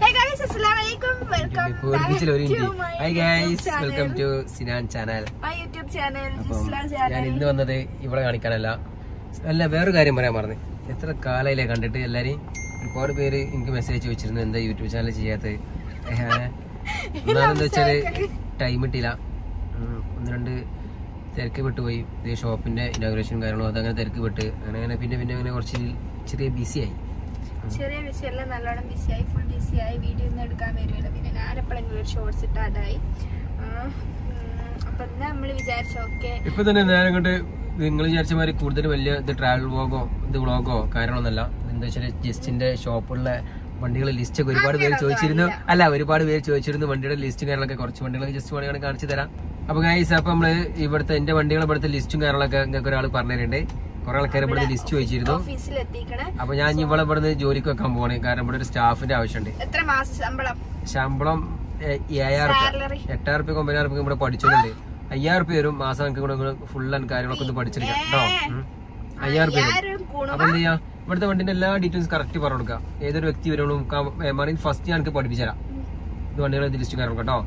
Hey guys, assalamualaikum. Welcome back to my welcome to Sinan channel. My YouTube channel, Islam channel. ഞാൻ ഇന്ന് വന്നത് ഇവിടെ കാണിക്കാനല്ല. അല്ല വേറൊരു കാര്യം പറയാൻ പറഞ്ഞു. എത്ര കാലയിലേ കണ്ടിട്ട് എല്ലാരും ഒരുപാട് പേര് എനിക്ക് മെസ്സേജ് ചോദിച്ചിരുന്നു എന്താ യൂട്യൂബ് ചാനൽ ചെയ്യാത്തത്. എന്താണെന്ന് വെച്ചാല് ടൈം കിട്ടിയില്ല. ഒന്ന് രണ്ട് തിരക്ക് വിട്ടുപോയി. ഷോപ്പിന്റെ ഇനോഗ്രേഷനും കാര്യങ്ങളും അതങ്ങനെ തിരക്ക് വിട്ട് അങ്ങനെ പിന്നെ കുറച്ച് ചെറിയ ബിസിയായി. ചെറിയ ബിസിയല്ല, നല്ലോണം ബിസിയായി, ഫുൾ ബിസിയായി. വീഡിയോ ഒന്നും എടുക്കാൻ വരുമല്ലോ. പിന്നെ ഞാൻ എപ്പോഴെങ്കിലും ഒരു ഷോർട്സ് ഇട്ടാതായി. അപ്പൊ നമ്മള് വിചാരിച്ചു ഓക്കെ ഇപ്പൊ തന്നെ നേരം കൊണ്ട് നിങ്ങൾ വിചാരിച്ച മാതിരി കൂടുതൽ വലിയ ഇത് ട്രാവൽ വ്ളോഗോ കാര്യങ്ങളൊന്നല്ല. എന്താ വെച്ചാൽ ജസ്റ്റിന്റെ ഷോപ്പുള്ള വണ്ടികളുടെ ലിസ്റ്റ് ഒക്കെ ഒരുപാട് പേര് ചോദിച്ചിരുന്നു. ഒരുപാട് പേര് ചോദിച്ചിരുന്നു വണ്ടിയുടെ ലിസ്റ്റും കാര്യങ്ങളൊക്കെ. കുറച്ച് വണ്ടികളൊക്കെ ജസ്റ്റ് വേണമെങ്കിൽ കാണിച്ചു തരാം. അപ്പൊ ഗൈസ് അപ്പൊ നമ്മള് എന്റെ വണ്ടികളെ ഇവിടുത്തെ ലിസ്റ്റും കാര്യങ്ങളൊക്കെ നിങ്ങൾക്ക് ഒരാൾ പറഞ്ഞിട്ടുണ്ട്. കുറെ ആൾക്കാർ ഇവിടെ ലിസ്റ്റ് ചോദിച്ചിരുന്നു. അപ്പൊ ഞാൻ ഇവിടെ ഇവിടുന്ന് ജോലിക്ക് വെക്കാൻ പോകണേ. കാരണം ഇവിടെ ഒരു സ്റ്റാഫിന്റെ ആവശ്യമുണ്ട്. ശമ്പളം 7,000 8,000 9,000 ഇവിടെ പഠിച്ചിട്ടുണ്ട്. 5,000 വരും മാസം എനിക്ക് കൂടെ ഫുൾ ആൻഡ് കാര്യങ്ങളൊക്കെ ഒന്ന് പഠിച്ചെടുക്കാം കേട്ടോ. 5,000 വരും. അപ്പൊ എന്ത് ചെയ്യാം, ഇവിടുത്തെ വണ്ടിന്റെ എല്ലാ ഡീറ്റെയിൽസ് കറക്റ്റ് പറഞ്ഞു കൊടുക്കാം. ഏതൊരു വ്യക്തി വരുള്ളൂ മറിയും ഫസ്റ്റ് ഞാൻ എനിക്ക് പഠിപ്പിച്ചുതരാം. ഇത് വണ്ടികളെ ലിസ്റ്റ് കാരണം കേട്ടോ.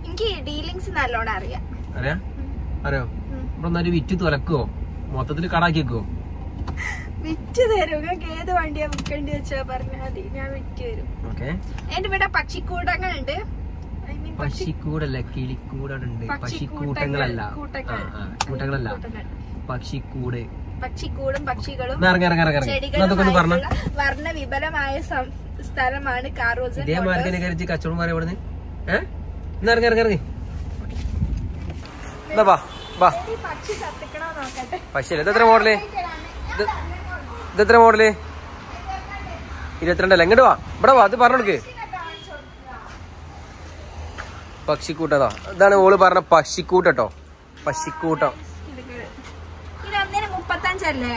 അറിയോ ഇവിടെ ഒന്നൊരു വിറ്റ് തുലക്കുവോ, മൊത്തത്തിൽ കടാക്കി വെക്കുവോ? വിറ്റ് തരും. ഏത് വണ്ടിയാ വിൽക്കേണ്ടി വെച്ചാ പറഞ്ഞാൽ മതി, ഞാൻ വിറ്റ് തരും. എന്റെ ഇവിടെ പക്ഷിക്കൂടങ്ങളുണ്ട്. പക്ഷിക്കൂടല്ല, കിളിക്കൂടുണ്ട്. പക്ഷിക്കൂട്ടങ്ങളല്ല, കൂട്ടങ്ങളല്ല, പക്ഷിക്കൂട്. പക്ഷിക്കൂടും പക്ഷികളും വർണ്ണ വിപുലമായ സ്ഥലമാണ് കാറോസ്. ഇതേ മാർഗനെ കരുതി കച്ചവടം മാറി ഇവിടുന്ന് ഇറങ്ങി. പക്ഷി കത്തിക്കണോ നോക്കട്ടെ. പക്ഷിയല്ല. ഇതെത്ര മോഡല്? ഇതെത്ര മോഡല്? 22 എങ്ങോട്ട് വാ, ഇവിടെ വാ. അത് പറഞ്ഞെടുക്ക്. പക്ഷിക്കൂട്ടതാ. ഇതാണ് ഓള് പറഞ്ഞ പക്ഷിക്കൂട്ടോ. പക്ഷിക്കൂട്ടം 35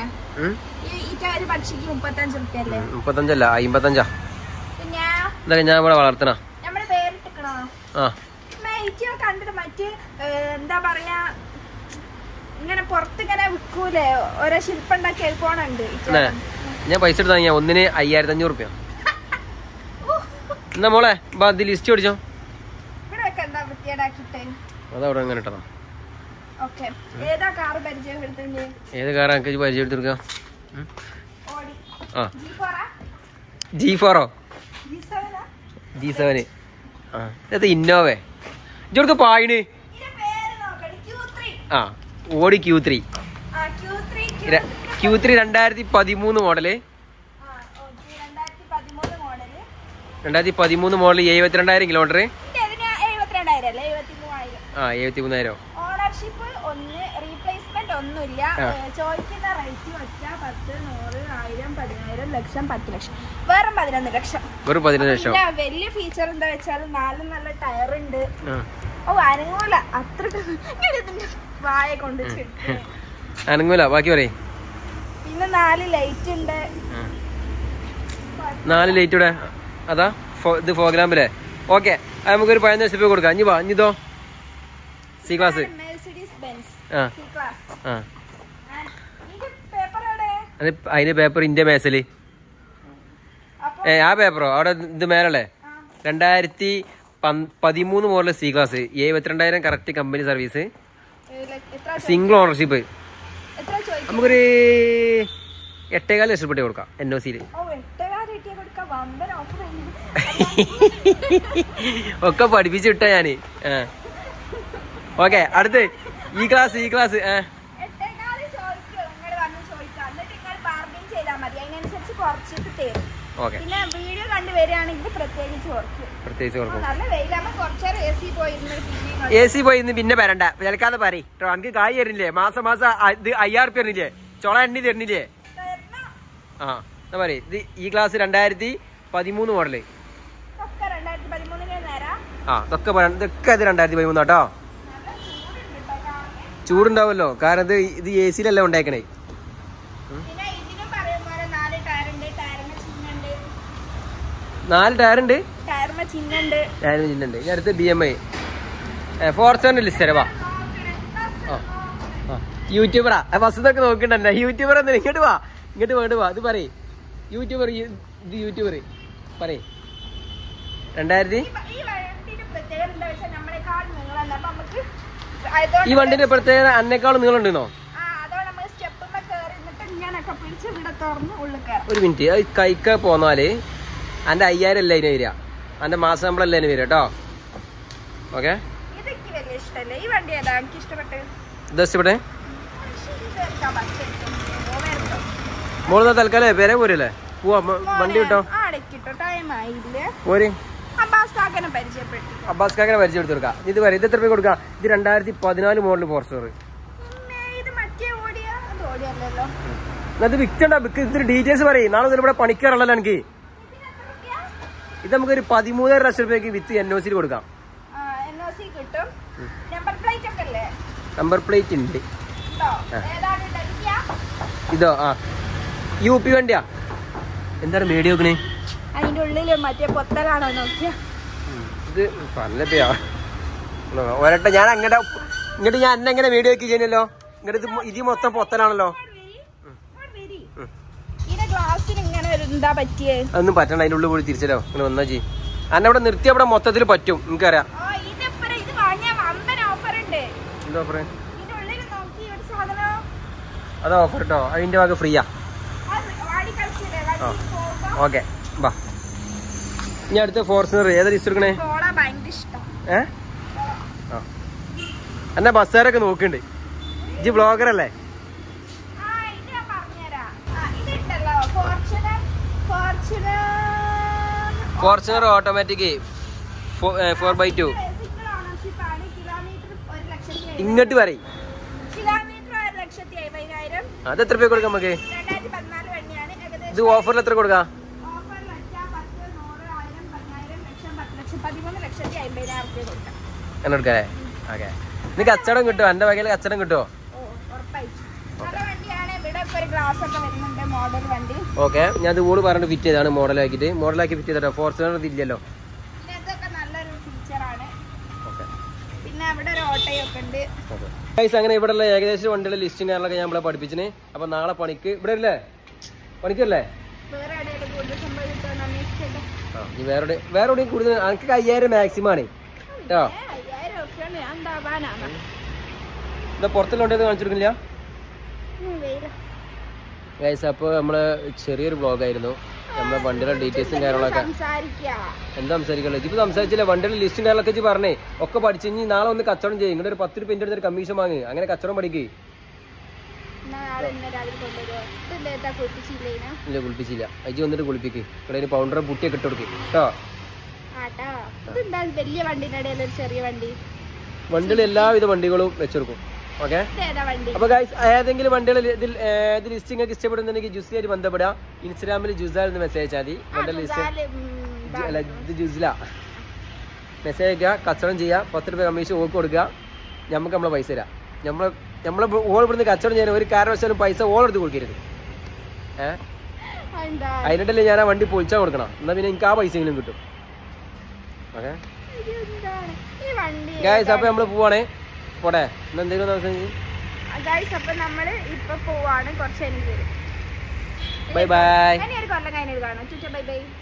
55 55. ഇതൊക്കെ ഞാൻ ഇവിടെ വളർത്തണ. കണ്ടിട്ട് മറ്റ് എന്താ പറയാ, ഇങ്ങനെ പുറത്തിങ്ങനെ വിൽക്കൂലേ, ഓരോ ശില്പം ഉണ്ടാക്കി പോണുണ്ട്. ഞാൻ പൈസ എടുത്താ ഒന്നിന് 5,500 രൂപ. എന്നാ മോളെ ഇത് ലിസ്റ്റ് ഓടിച്ചോ. അതവിടെ എങ്ങനെ ഇട്ടതാ. ഏത് കാറാ എനിക്ക് പരിചയപ്പെടുത്തിയെടുക്കാം? G4 G7. ഇത് ഇന്നോവേ ഇജോടുക്ക് പായിന്. ഓടി Q3 2013 model. 2013 model 72,000 kilometre. 73,000. Ownership ഒന്ന്, റീപ്ലേസ്മെന്റ് ഒന്നുമില്ല. ചോദിക്കുന്ന റേറ്റ് വെച്ച 10, 100, 1000, 10,000, ലക്ഷം, 10 ലക്ഷം, വെറും 11 ലക്ഷം. വലിയ ഫീച്ചർ എന്താ വെച്ചാൽ 4 നല്ല ടയറുണ്ട്. അനങ്ങൂല അത്ര വായ കൊണ്ട് അനങ്ങൂല. ബാക്കി പറയും. പിന്നെ 4 ലൈറ്റ് ഉണ്ട്. 4 ലൈറ്റ് ഇവിടെ. അതാ ഇത് ഫോഗ്രാമിലെ. ഓക്കെ, നമുക്കൊരു 15 രൂപ കൊടുക്കാം. ഇനിതോ സി ക്ലാസ്. അതിന്റെ പേപ്പർ ഇന്ത്യ മേസല്. ആ പേപ്പറോ അവിടെ ഇത് മേലല്ലേ. 2013 model C class. 72,000 correct company service. Single ownership. നമുക്കൊരു 8,4 ലക്ഷം രൂപ കൊടുക്കാം NOC. ഒക്കെ പഠിപ്പിച്ചു വിട്ടാ ഞാന്. ഓക്കെ, അടുത്ത് ഈ ക്ലാസ്. പിന്നെ വീഡിയോ കണ്ടുവരികയാണെങ്കിൽ പ്രത്യേകിച്ച് AC പോയിന്ന് പിന്നെ വരണ്ട. വിലക്കാതെ പറയും. എനിക്ക് കായ് തരുന്നില്ലേ, മാസം ഇത് 5,000 രൂപ തരുന്നില്ലേ, ചൊള എണ്ണി തരുന്നില്ലേ? എന്നാ പറയും. ഇത് ഈ ക്ലാസ് 2013 മോഡല്. ഇതൊക്കെ 2013 കേട്ടോ. ചൂടുണ്ടാവുമല്ലോ, കാരണം ഇത് AC-ലല്ല ഉണ്ടാക്കണേ. 4 ടയറുണ്ട്. ചിഹ്നുണ്ട്. ഇനി അടുത്ത് BMI ഫോർച്യൂണർ ലിസ്റ്റ് തരാ. യൂട്യൂബറാ ഫസ്റ്റൊക്കെ നോക്കണ്ട. യൂട്യൂബർ എന്താ? ഇങ്ങോട്ട് വാ. ഇത് പറയും യൂട്യൂബർ. ഇത് യൂട്യൂബർ പറയും. ഈ വണ്ടിന്റെ പ്രത്യേകത അന്നേക്കാളും നീളുണ്ടെന്നോ? ഒരു മിനിറ്റ്, അത് കൈക്ക പോന്നാല് അന്റെ 5000 അല്ല അതിന് വരിക, അന്റെ മാസം നമ്മളല്ല അതിന് വരിക കേട്ടോ. ഓക്കെ, ഇഷ്ടപ്പെട്ടെ മോള് തൽക്കാലേ പേരെ പോരല്ലേ? പോവാ, വണ്ടി കിട്ടോ പോര്. അബ്ബാസ്കാക്കനെ പരിചയപ്പെടുത്തി കൊടുക്കാം. ഇത് വരെ ഇത് എത്ര രൂപ കൊടുക്കാം? ഇത് 2014 മോഡൽ ഫോർച്യൂണർ. അത് വിൽക്കണ്ട, ഇതിന്റെ ഡീറ്റെയിൽസ് പറയും. നാളെ മുതൽ ഇവിടെ പണിക്കാറുള്ളല്ലോ എനിക്ക്. ഇത് നമുക്കൊരു 13,000 ലക്ഷം രൂപയ്ക്ക് വിത്ത് NOC കൊടുക്കാം. നമ്പർ പ്ലേറ്റ് ഉണ്ട്. ഇതോ? ആ, UP വണ്ടിയാ. എന്താണ് മേടി നോക്കണേ? അതിന്റെ ഉള്ളില് മറ്റേ പൊത്തലാണോ നോക്കിയ? ഇത് പല്ലപ്പയാ ഒരട്ടെ. ഞാൻ അങ്ങോട്ട് ഇങ്ങോട്ട് ഞാൻ എന്നെ എങ്ങനെ വീഡിയോ വെക്കി ചെയ്യുന്നല്ലോ. ഇങ്ങോട്ട് ഇത് മൊത്തം പൊത്തലാണല്ലോ. അതൊന്നും പറ്റണ്ട, അതിന്റെ ഉള്ളിൽ പോയി തിരിച്ചല്ലോ. ഇങ്ങനെ വന്നാ ചെയ്യും. അന്നെ അവിടെ നിർത്തി അവിടെ മൊത്തത്തിൽ പറ്റും. എനിക്കറിയാം. എന്താ ഓഫർ? അത് ഓഫർ കേട്ടോ. അതിന്റെ ഭാഗം ഫ്രീയാ. ഓക്കെ, ബാ. ഇനി അടുത്ത ഫോർച്യൂണർ ഏതാ ലിസ്റ്റ് എടുക്കണേ? എന്നെ ബസ്സുകാരൊക്കെ നോക്കുന്നുണ്ട്. ഇജ്ജ് ബ്ലോഗർ അല്ലേ? Fortuner automatic 4x2. ഇങ്ങോട്ട് പറയും. അത് എത്ര രൂപ കൊടുക്കാം നമുക്ക്? ഇത് ഓഫറിൽ എത്ര കൊടുക്കാം? എന്നെ എടുക്കാല്ലേ? ഓക്കെ, ഇത് കച്ചവടം കിട്ടുമോ? എന്റെ വകയിൽ കച്ചവടം കിട്ടുമോ? ഓക്കെ, ഞാൻ ഇത് കൂടി പറഞ്ഞിട്ട് ഫിറ്റ് ചെയ്താണ്. മോഡലാക്കി ഫിറ്റ് ചെയ്തോ. ഫോർച്യൂണർ ഇതില്ലല്ലോ. അങ്ങനെ ഇവിടെയുള്ള ഏകദേശം വണ്ടിയുടെ ലിസ്റ്റും കാര്യങ്ങളൊക്കെ ഞാൻ ഇവിടെ പഠിപ്പിച്ചിന്. അപ്പൊ നാളെ പണിക്ക് ഇവിടെ അല്ലേ? പണിക്കല്ലേ? വേറെ എവിടെയും കൂടുതൽ എനിക്ക് 5000 മാക്സിമം ആണ് കേട്ടോ. എന്താ പുറത്തുള്ളോണ്ടേന്ന് കാണിച്ചെടുക്കില്ല ഗൈസ്. അപ്പൊ നമ്മള് ചെറിയൊരു വ്ളോഗായിരുന്നു. നമ്മളെ വണ്ടിയുടെ ഡീറ്റെയിൽസും കാര്യങ്ങളൊക്കെ എന്താ സംസാരിക്കല്ലോ. ഇപ്പൊ സംസാരിച്ചില്ല. വണ്ടിയുടെ ലിസ്റ്റും കാര്യങ്ങളൊക്കെ പറഞ്ഞേ ഒക്കെ പഠിച്ചു. ഇനി നാളെ ഒന്ന് കച്ചവടം ചെയ്യും. ഇങ്ങോട്ട് ഒരു 10 രൂപ എൻ്റെ അടുത്തൊരു കമ്മീഷൻ വാങ്ങി. അങ്ങനെ കച്ചവടം പഠിക്കേ. ഇല്ല, കുളിപ്പിച്ചില്ല. അജി വന്നിട്ട് കുളിപ്പിക്ക്. ഇവിടെ പൗണ്ടർ പുട്ടിയൊക്കെ ഇട്ട് കൊടുക്കും കേട്ടോ. വണ്ടിയിൽ എല്ലാവിധ വണ്ടികളും വെച്ചെടുക്കും. ഓക്കെ, അപ്പൊ ഗൈസ് ഏതെങ്കിലും വണ്ടികൾ ഇത് ലിസ്റ്റ് നിങ്ങൾക്ക് ഇഷ്ടപ്പെടുന്നുണ്ടെങ്കിൽ ജുസിയായിട്ട് ബന്ധപ്പെടുക. ഇൻസ്റ്റാഗ്രാമിൽ ജുസാൽ എന്ന് മെസ്സേജ് അയച്ചാൽ മതി. വണ്ടി ലിസ്റ്റ് അല്ല, ഇത് ജുസില മെസ്സേജ് അയക്കുക. കച്ചവടം ചെയ്യുക. 10 രൂപ കമ്മീഷൻ ഓക്ക് കൊടുക്കുക. നമുക്ക് നമ്മളെ പൈസ തരാം. നമ്മളെ ഓൾ ഇവിടുന്ന് കച്ചവടം ചെയ്യാൻ ഒരു കാരണവശാലും പൈസ ഓൾ എടുത്ത് കൊടുക്കരുത്. അതിനിടയില് ഞാൻ ആ വണ്ടി പൊളിച്ചാൽ കൊടുക്കണം. എന്നാ പിന്നെ എനിക്ക് ആ പൈസയെങ്കിലും കിട്ടും. ഓക്കെ ഗൈസ്, അപ്പൊ നമ്മള് പോവാണേ. പോട്ടെ, എന്തെങ്കിലും ബൈ ബൈ.